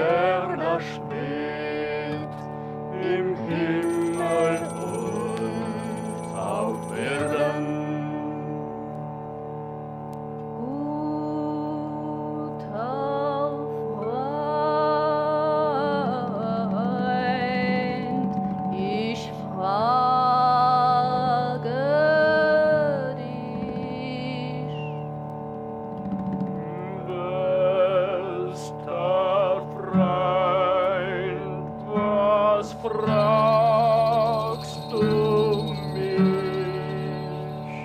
der da schwebt im Himmel und auf Erden. Fragst du mich?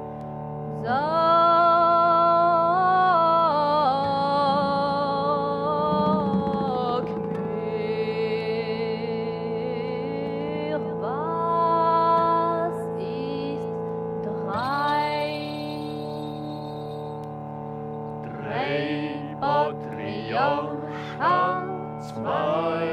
Sag mir, was ist Drei Patriarchen, zwei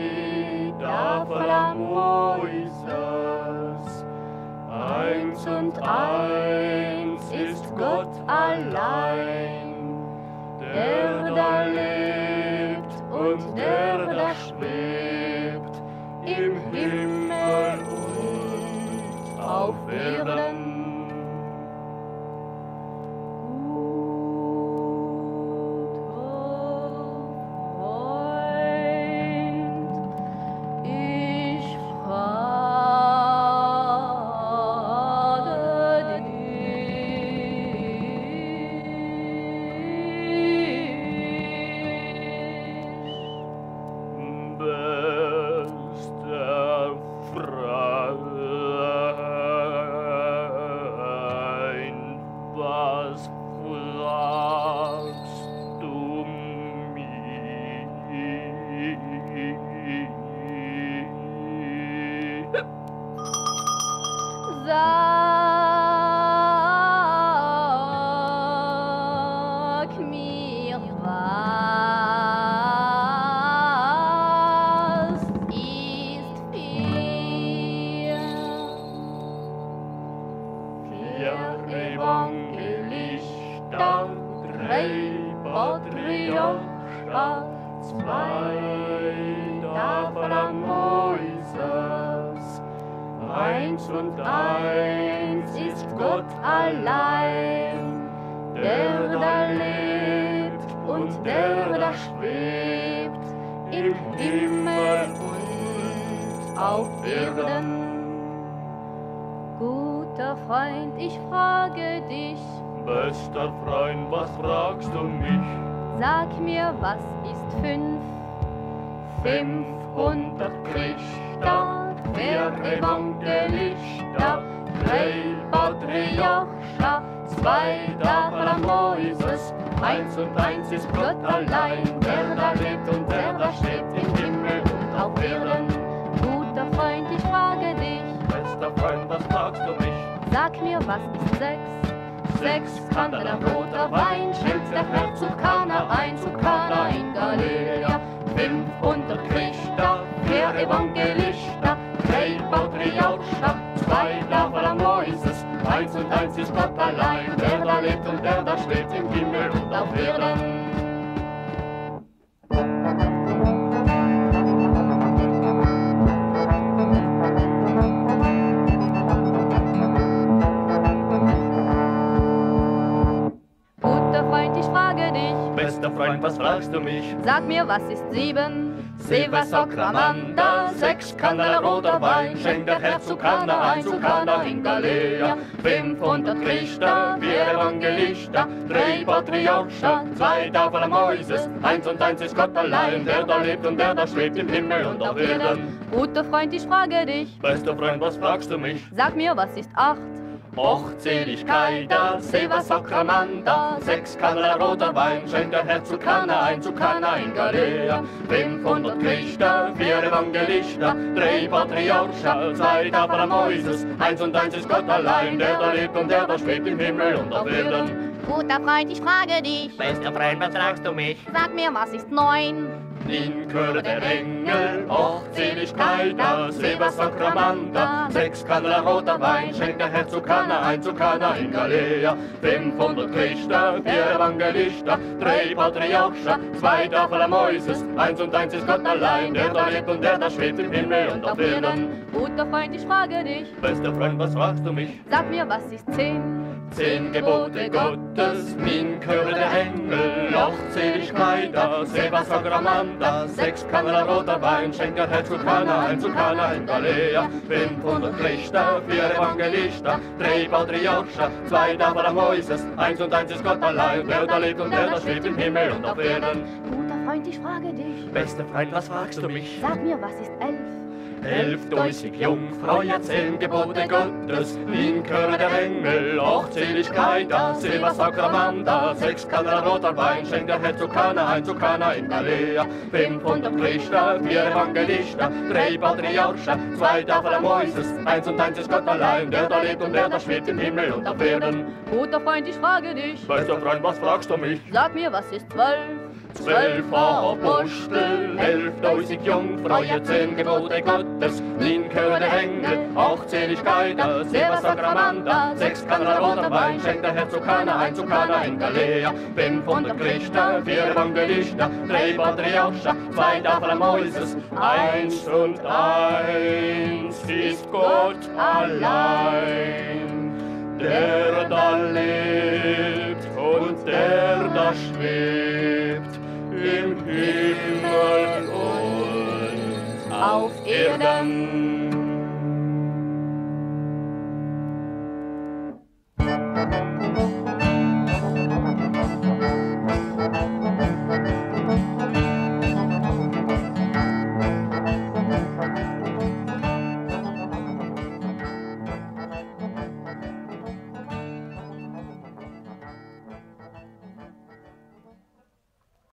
Moises, eins und eins ist Gott allein, der da lebt und der da schwebt im Himmel und auf Erden. Bester Freund, was fragst du mich? Sag mir, was ist vier Evangelista, drei Patriarchen, zwei Tafeln Moises, eins und eins ist Gott allein, der da lebt und der da schwebt im Himmel und auf Erden. Guter Freund, ich frage dich, Bester Freund, was fragst du mich? sag mir, was ist 500 Christa, 4 Evangelista, 3 Patriarchen, 2 Tafeln Moises, eins und eins ist Gott allein, der da lebt und der da steht im Himmel und auf Erden. Guter Freund, ich frage dich, Bester Freund, was fragst du mich? sag mir, was ist 6 Kandeler roter Wein, schenkt der Herr zu Kana ein, zu Kana in Galiläa. 500 Christa, 4 Evangelista, 3 Patriarchen, 2 Tafeln Moises, eins und eins ist Gott allein, der da lebt und der da schwebt im Himmel und auf Erden. Guter Freund, ich frage dich, Bester Freund, was fragst du mich? sag mir, was ist 7? Seva Sacramanda, 6 Kandeler roter Wein, schenkt der Herr zu Kana ein, zu Kana in Galiläa. 500 Christa, 4 Evangelista, 3 Patriarchen, 2 Tafeln Moises, eins und eins ist Gott allein, der da lebt und der da schwebt im Himmel und auf Erden. Guter Freund, ich frage dich, Bester Freund, was fragst du mich? sag mir, was ist 8? Hochzeligkeiter, Seva Sacramanda, 6 Kandeler roter Wein, schenkt der Herr zu Kana in Galiläa. 500 Christa, 4 Evangelista, 3 Patriarchen, 2 Tafeln Moises, eins und eins ist Gott allein, der da lebt und der da schwebt im Himmel und auf Erden. Guter Freund, ich frage dich, Bester Freund, was fragst du mich? sag mir, was ist 9? in Chöre der Engel, Hochseligkeit, das Silbersakramenta, 6 Kanneler roter Wein, schenkt der Herzog Kana ein zu Kana in Galiläa. 500 Priester, 4 Evangelister, 3 Patriarcher, 2 Tafeln Mäuses, 1 und 1 ist Gott allein, der da lebt und der da schwebt im Himmel und auf Erden. Guter Freund, ich frage dich, Bester Freund, was fragst du mich? sag mir, was ist 10? 10 Gebote Gottes, in Chöre der Engel, Hochseligkeit, das Silbersakramenta, 6 Kanneler roter Wein, schenkt der Herzog Kana ein zu Kana in Galiläa. 500 Priester, 4 Evangelister, 3 Patriarcher, 2 Tafeln Mäuses, 1 und 1 ist Gott allein, der da lebt und der da schwebt im Himmel und auf Erden. Guter Freund, ich frage dich, Bester Freund, was fragst du mich? sag mir, was ist 11? 11.000 Jungfrau, 10 Gebote Gottes, in Chöre der Engel, Hochseligkeit, das Silbersakramenta, 6 Kanneler roter Wein, schenkt der Herzog Kana ein zu Kana in Galiläa. 500 Priester, 4 Evangelister, 3 Patriarcher, 2 Tafeln Mäuses, 1 und 1 ist Gott allein, der da lebt und der da schwebt im Himmel und auf Erden. Guter Freund, ich frage dich, Bester Freund, was fragst du mich? sag mir, was ist 12? 12 Apostel, 11.000 Jungfrau, 10 Gebote Gottes, in Chöre der Engel, Hochseligkeit, das Silbersakramenta, 6 Kanneler roter Wein, schenkt der Herzog Kana ein zu Kana in Galiläa. 500 Priester, 4 Evangelister, 3 Patriarcher, 2 Tafeln Mäuses, 1 und 1 ist Gott allein, der da lebt und der da schwebt im Himmel und auf Erden.